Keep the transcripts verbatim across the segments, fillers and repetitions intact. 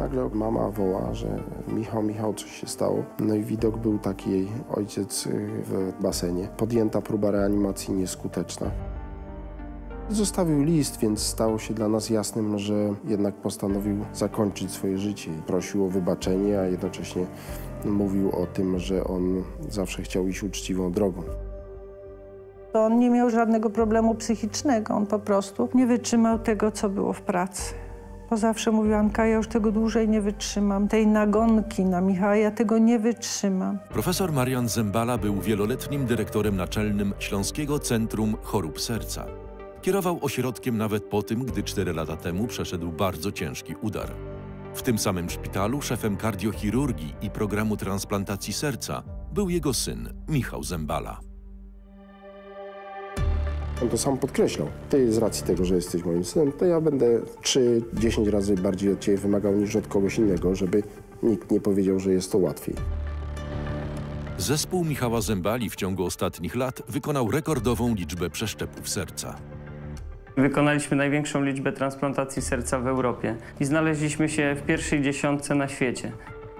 Nagle mama woła, że Michał, Michał, coś się stało. No i widok był taki, jej ojciec w basenie. Podjęta próba reanimacji nieskuteczna. Zostawił list, więc stało się dla nas jasnym, że jednak postanowił zakończyć swoje życie. Prosił o wybaczenie, a jednocześnie mówił o tym, że on zawsze chciał iść uczciwą drogą. On nie miał żadnego problemu psychicznego, on po prostu nie wytrzymał tego, co było w pracy. Bo zawsze mówił: Anka, ja już tego dłużej nie wytrzymam, tej nagonki na Michała, ja tego nie wytrzymam. Profesor Marian Zembala był wieloletnim dyrektorem naczelnym Śląskiego Centrum Chorób Serca. Kierował ośrodkiem nawet po tym, gdy cztery lata temu przeszedł bardzo ciężki udar. W tym samym szpitalu szefem kardiochirurgii i programu transplantacji serca był jego syn, Michał Zembala. On to sam podkreślał. Ty z racji tego, że jesteś moim synem, to ja będę trzy dziesięć razy bardziej od ciebie wymagał niż od kogoś innego, żeby nikt nie powiedział, że jest to łatwiej. Zespół Michała Zembali w ciągu ostatnich lat wykonał rekordową liczbę przeszczepów serca. Wykonaliśmy największą liczbę transplantacji serca w Europie i znaleźliśmy się w pierwszej dziesiątce na świecie.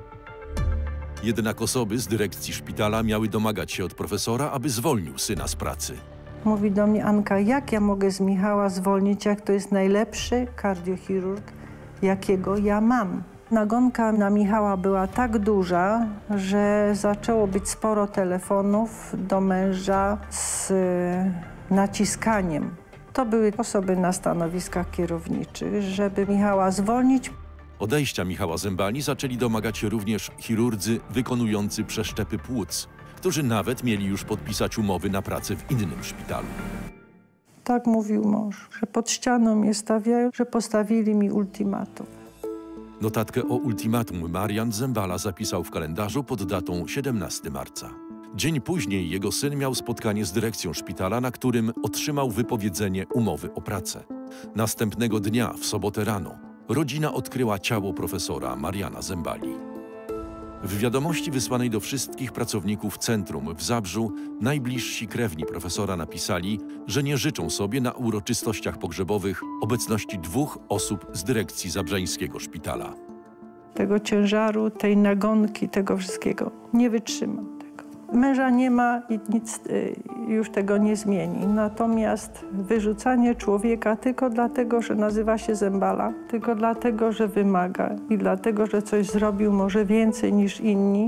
Jednak osoby z dyrekcji szpitala miały domagać się od profesora, aby zwolnił syna z pracy. Mówi do mnie: Anka, jak ja mogę z Michała zwolnić, jak to jest najlepszy kardiochirurg, jakiego ja mam? Nagonka na Michała była tak duża, że zaczęło być sporo telefonów do męża z naciskaniem. To były osoby na stanowiskach kierowniczych, żeby Michała zwolnić. Odejścia Michała Zembali zaczęli domagać się również chirurdzy wykonujący przeszczepy płuc, którzy nawet mieli już podpisać umowy na pracę w innym szpitalu. Tak mówił mąż, że pod ścianą mnie stawiają, że postawili mi ultimatum. Notatkę o ultimatum Marian Zembala zapisał w kalendarzu pod datą siedemnastego marca. Dzień później jego syn miał spotkanie z dyrekcją szpitala, na którym otrzymał wypowiedzenie umowy o pracę. Następnego dnia, w sobotę rano, rodzina odkryła ciało profesora Mariana Zembali. W wiadomości wysłanej do wszystkich pracowników centrum w Zabrzu najbliżsi krewni profesora napisali, że nie życzą sobie na uroczystościach pogrzebowych obecności dwóch osób z dyrekcji zabrzeńskiego szpitala. Tego ciężaru, tej nagonki, tego wszystkiego nie wytrzymam. Męża nie ma i nic y, już tego nie zmieni. Natomiast wyrzucanie człowieka tylko dlatego, że nazywa się Zembala, tylko dlatego, że wymaga i dlatego, że coś zrobił może więcej niż inni,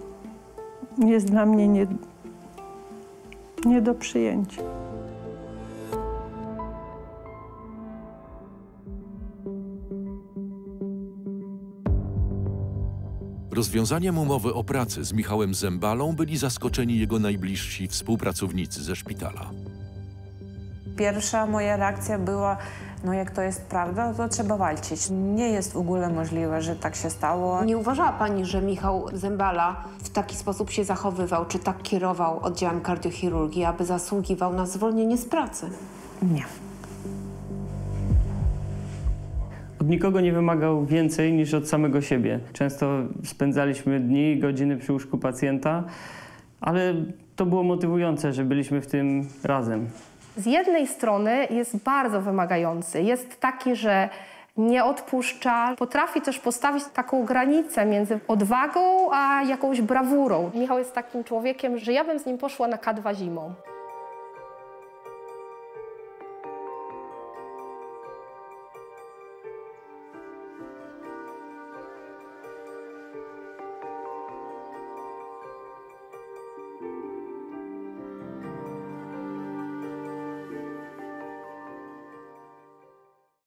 jest dla mnie nie, nie do przyjęcia. Rozwiązaniem umowy o pracę z Michałem Zembalą byli zaskoczeni jego najbliżsi współpracownicy ze szpitala. Pierwsza moja reakcja była: no jak to jest prawda, to trzeba walczyć. Nie jest w ogóle możliwe, że tak się stało. Nie uważała pani, że Michał Zembala w taki sposób się zachowywał, czy tak kierował oddziałem kardiochirurgii, aby zasługiwał na zwolnienie z pracy? Nie. Od nikogo nie wymagał więcej niż od samego siebie. Często spędzaliśmy dni, godziny przy łóżku pacjenta, ale to było motywujące, że byliśmy w tym razem. Z jednej strony jest bardzo wymagający. Jest taki, że nie odpuszcza. Potrafi też postawić taką granicę między odwagą a jakąś brawurą. Michał jest takim człowiekiem, że ja bym z nim poszła na K dwa zimą.